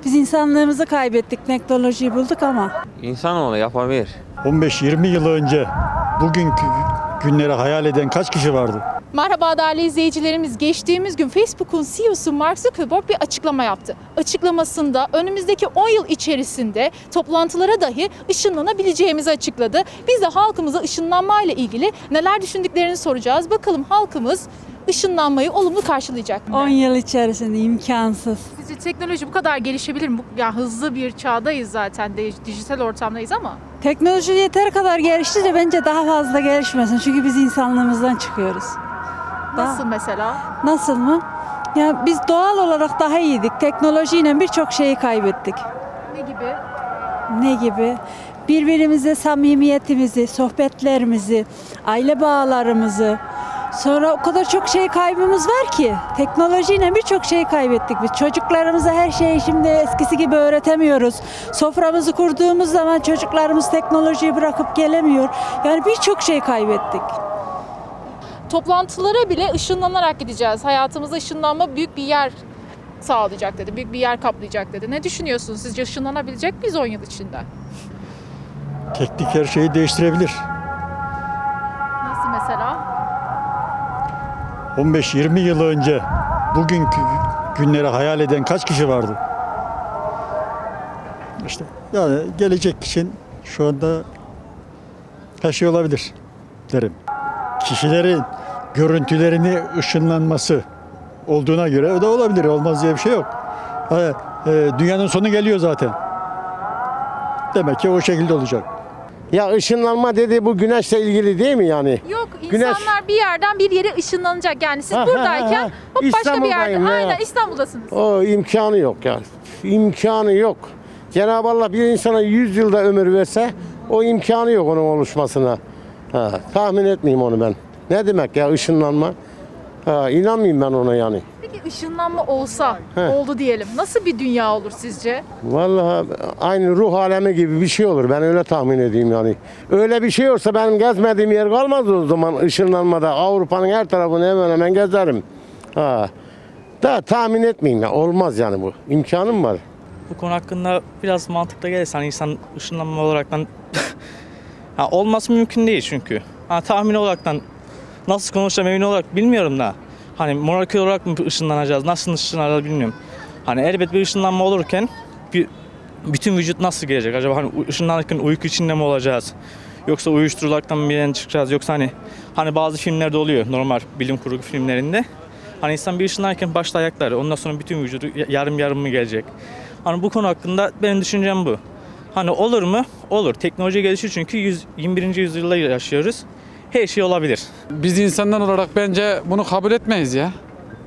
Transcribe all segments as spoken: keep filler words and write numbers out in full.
Biz insanlığımızı kaybettik, teknolojiyi bulduk ama. İnsanoğlu yapabilir. on beş yirmi yıl önce bugünkü günleri hayal eden kaç kişi vardı? Merhaba değerli izleyicilerimiz. Geçtiğimiz gün Facebook'un C E O'su Mark Zuckerberg bir açıklama yaptı. Açıklamasında önümüzdeki on yıl içerisinde toplantılara dahi ışınlanabileceğimizi açıkladı. Biz de halkımıza ışınlanmayla ilgili neler düşündüklerini soracağız. Bakalım halkımız ışınlanmayı olumlu karşılayacak mı? on yıl içerisinde imkansız. Sizce teknoloji bu kadar gelişebilir mi? Bu- Ya hızlı bir çağdayız zaten, de- dijital ortamdayız ama. Teknoloji yeter kadar gelişti de bence daha fazla gelişmesin. Çünkü biz insanlığımızdan çıkıyoruz. Nasıl mesela? Nasıl mı? Ya biz doğal olarak daha iyiydik. Teknolojiyle birçok şeyi kaybettik. Ne gibi? Ne gibi? Birbirimize samimiyetimizi, sohbetlerimizi, aile bağlarımızı, sonra o kadar çok şey kaybımız var ki teknolojiyle birçok şey kaybettik biz. Çocuklarımıza her şeyi şimdi eskisi gibi öğretemiyoruz. Soframızı kurduğumuz zaman çocuklarımız teknolojiyi bırakıp gelemiyor. Yani birçok şey kaybettik. Toplantılara bile ışınlanarak gideceğiz. Hayatımızda ışınlanma büyük bir yer sağlayacak dedi. Büyük bir yer kaplayacak dedi. Ne düşünüyorsunuz? Sizce ışınlanabilecek miyiz on yıl içinde? Teknik her şeyi değiştirebilir. Nasıl mesela? on beş yirmi yıl önce bugünkü günleri hayal eden kaç kişi vardı? İşte yani gelecek için şu anda her şey olabilir derim. Kişilerin görüntülerini ışınlanması olduğuna göre o da olabilir. Olmaz diye bir şey yok. Ha, e, dünyanın sonu geliyor zaten. Demek ki o şekilde olacak. Ya ışınlanma dedi bu güneşle ilgili değil mi yani? Yok, Güneş- insanlar bir yerden bir yere ışınlanacak. Yani siz Ha, ha, buradayken ha. hop başka bir İstanbul'dayım yerde. ya. Aynen İstanbul'dasınız. O imkanı yok ya. İmkanı yok. Cenab-ı Allah bir insana yüz yılda ömür verse o imkanı yok onun oluşmasına. Ha, tahmin etmeyeyim onu ben. Ne demek ya ışınlanma? Ha, inanmayayım ben ona yani. Peki ışınlanma olsa, He. oldu diyelim. Nasıl bir dünya olur sizce? Vallahi aynı ruh alemi gibi bir şey olur. Ben öyle tahmin edeyim yani. Öyle bir şey olsa benim gezmediğim yer kalmaz o zaman ışınlanmada. Avrupa'nın her tarafını hemen hemen gezerim. Ha. Da tahmin etmeyeyim ya. Olmaz yani bu. İmkanım var. Bu konu hakkında biraz mantıklı gelirse hani insan ışınlanma olaraktan ha, olması mümkün değil çünkü. Ha, tahmin olaraktan nasıl konuşacağım emin olarak bilmiyorum da hani molekül olarak mı ışınlanacağız, nasıl ışınlanacağız bilmiyorum. Hani elbet bir ışınlanma olurken bir, bütün vücut nasıl gelecek acaba hani ışınlanırken uyku içinde mi olacağız? Yoksa uyuşturuculuktan mı bir yerden çıkacağız yoksa hani hani bazı filmlerde oluyor normal bilim kurgu filmlerinde. Hani insan bir ışınlanırken başta ayakları ondan sonra bütün vücudu yarım yarım mı gelecek? Hani bu konu hakkında benim düşüncem bu. Hani olur mu? Olur. Teknoloji gelişiyor çünkü yüz, yirmi birinci yüzyılda yaşıyoruz. Her şey olabilir. Biz insanlar olarak bence bunu kabul etmeyiz ya.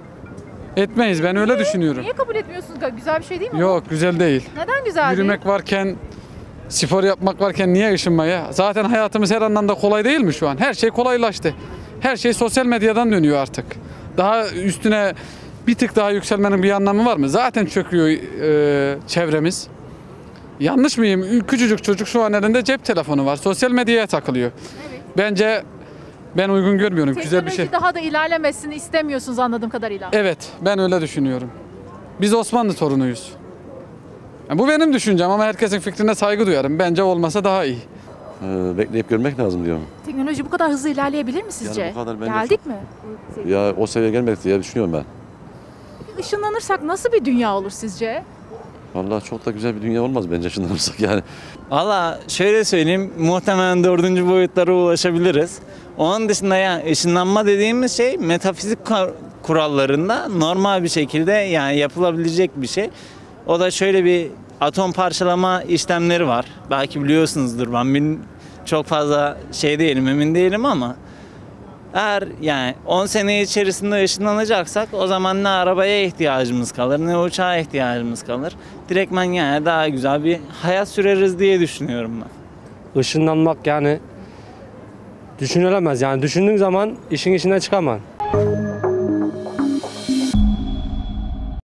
Etmeyiz, ben öyle düşünüyorum. Niye kabul etmiyorsunuz? Güzel bir şey değil mi? Yok, güzel değil. Neden güzel Yürümek değil? varken, spor yapmak varken niye ışınmaya? Zaten hayatımız her anlamda kolay değil mi şu an? Her şey kolaylaştı. Her şey sosyal medyadan dönüyor artık. Daha üstüne bir tık daha yükselmenin bir anlamı var mı? Zaten çöküyor e, çevremiz. Yanlış mıyım? Küçücük çocuk şu an elinde cep telefonu var. Sosyal medyaya takılıyor. Evet. Bence ben uygun görmüyorum. Teknoloji Güzel bir şey. daha da ilerlemesini istemiyorsunuz anladığım kadarıyla. Evet, ben öyle düşünüyorum. Biz Osmanlı torunuyuz. Yani bu benim düşüncem ama herkesin fikrine saygı duyarım. Bence olmasa daha iyi. Ee, bekleyip görmek lazım diyorum. Teknoloji bu kadar hızlı ilerleyebilir mi sizce? Yani bu kadar bence Geldik mi? Ya o seviyeye gelmek diye düşünüyorum ben. Işınlanırsak nasıl bir dünya olur sizce? Vallahi çok da güzel bir dünya olmaz bence ışınlanırsak yani. Valla şöyle söyleyeyim, muhtemelen dördüncü boyutlara ulaşabiliriz. Onun dışında yani ışınlanma dediğimiz şey metafizik kur- kurallarında normal bir şekilde yani yapılabilecek bir şey. O da şöyle bir atom parçalama işlemleri var. Belki biliyorsunuzdur, ben bil- çok fazla şey değilim, emin değilim ama eğer yani on sene içerisinde ışınlanacaksak o zaman ne arabaya ihtiyacımız kalır ne uçağa ihtiyacımız kalır. Direktmen yani daha güzel bir hayat süreriz diye düşünüyorum ben. Işınlanmak yani düşünülemez. Yani düşündüğün zaman işin içinden çıkamam.